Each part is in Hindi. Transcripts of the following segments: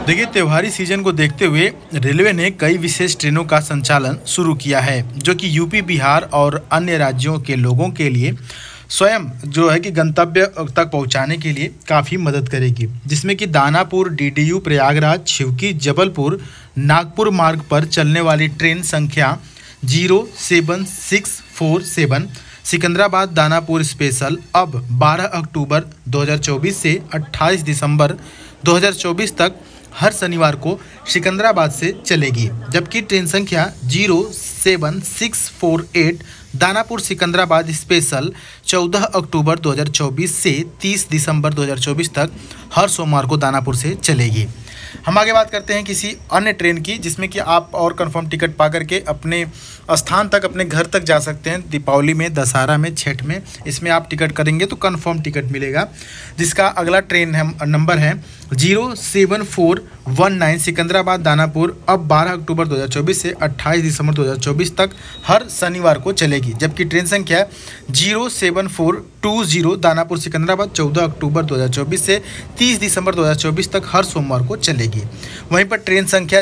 देखिए, त्योहारी सीजन को देखते हुए रेलवे ने कई विशेष ट्रेनों का संचालन शुरू किया है, जो कि यूपी, बिहार और अन्य राज्यों के लोगों के लिए स्वयं जो है कि गंतव्य तक पहुंचाने के लिए काफ़ी मदद करेगी। जिसमें कि दानापुर, डीडीयू, प्रयागराज, छिवकी, जबलपुर, नागपुर मार्ग पर चलने वाली ट्रेन संख्या 07647 सिकंदराबाद दानापुर स्पेशल अब 12 अक्टूबर 2024 से 28 दिसंबर 2024 तक हर शनिवार को सिकंदराबाद से चलेगी। जबकि ट्रेन संख्या 07648 दानापुर सिकंदराबाद स्पेशल 14 अक्टूबर 2024 से 30 दिसंबर 2024 तक हर सोमवार को दानापुर से चलेगी। हम आगे बात करते हैं किसी अन्य ट्रेन की, जिसमें कि आप और कंफर्म टिकट पा करके अपने स्थान तक, अपने घर तक जा सकते हैं। दीपावली में, दशहरा में, छठ में, इसमें आप टिकट करेंगे तो कंफर्म टिकट मिलेगा। जिसका अगला ट्रेन नंबर है 07419 सिकंदराबाद दानापुर अब 12 अक्टूबर 2024 से 28 दिसंबर 2024 तक हर शनिवार को चलेगी। जबकि ट्रेन संख्या 07420 दानापुर सिकंदराबाद 14 अक्टूबर 2024 से 30 दिसंबर 2024 तक हर सोमवार को चलेगी। वहीं पर ट्रेन संख्या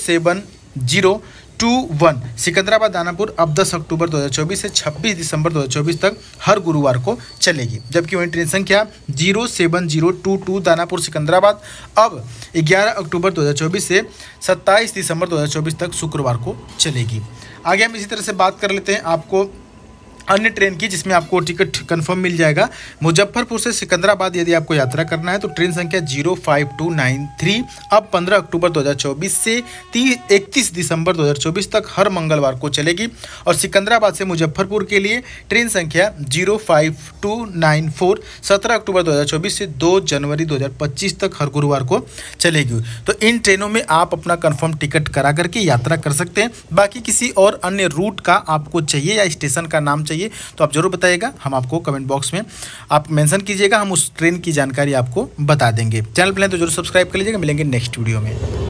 07021 सिकंदराबाद दानापुर अब 10 अक्टूबर 2024 से 26 दिसंबर 2024 तक हर गुरुवार को चलेगी। जबकि वहीं ट्रेन संख्या 07022 दानापुर सिकंदराबाद अब 11 अक्टूबर 2024 से 27 दिसंबर 2024 तक शुक्रवार को चलेगी। आगे हम इसी तरह से बात कर लेते हैं आपको अन्य ट्रेन की, जिसमें आपको टिकट कंफर्म मिल जाएगा। मुजफ्फरपुर से सिकंदराबाद यदि आपको यात्रा करना है तो ट्रेन संख्या 05293 अब 15 अक्टूबर 2024 से 31 दिसंबर 2024 तक हर मंगलवार को चलेगी। और सिकंदराबाद से मुजफ्फरपुर के लिए ट्रेन संख्या 05294 17 अक्टूबर 2024 से 2 जनवरी 2025 तक हर गुरुवार को चलेगी। तो इन ट्रेनों में आप अपना कंफर्म टिकट करा करके यात्रा कर सकते हैं। बाकी किसी और अन्य रूट का आपको चाहिए या स्टेशन का नाम चाहिए तो आप जरूर बताइएगा, हम आपको कमेंट बॉक्स में आप मेंशन कीजिएगा, हम उस ट्रेन की जानकारी आपको बता देंगे। चैनल पर तो जरूर सब्सक्राइब कर लीजिएगा। मिलेंगे नेक्स्ट वीडियो में।